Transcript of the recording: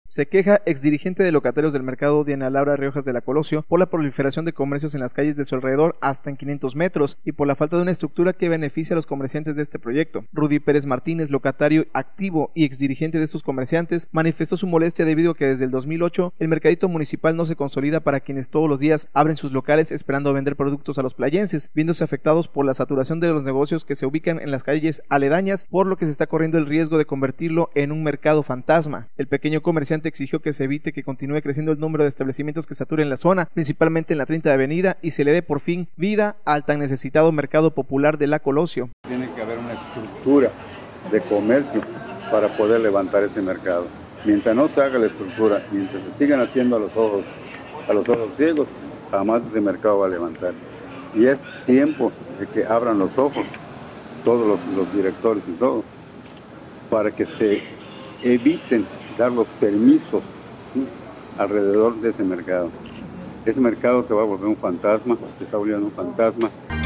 Se queja exdirigente de locatarios del mercado Diana Laura Riojas de la Colosio por la proliferación de comercios en las calles de su alrededor hasta en 500 metros y por la falta de una estructura que beneficie a los comerciantes de este proyecto. Rudy Pérez Martínez, locatario activo y exdirigente de estos comerciantes, manifestó su molestia debido a que desde el 2008 el mercadito municipal no se consolida para quienes todos los días abren sus locales esperando vender productos a los playenses, viéndose afectados por la saturación de los negocios que se ubican en las calles aledañas, por lo que se está corriendo el riesgo de convertirlo en un mercado fantasma. El pequeño comerciante exigió que se evite que continúe creciendo el número de establecimientos que saturen la zona, principalmente en la 30 de Avenida, y se le dé por fin vida al tan necesitado mercado popular de La Colosio. Tiene que haber una estructura de comercio para poder levantar ese mercado. Mientras no se haga la estructura, mientras se sigan haciendo a los ojos ciegos, jamás ese mercado va a levantar. Y es tiempo de que abran los ojos todos los directores y todo, para que se eviten dar los permisos, ¿sí?, alrededor de ese mercado. Ese mercado se va a volver un fantasma, se está volviendo un fantasma.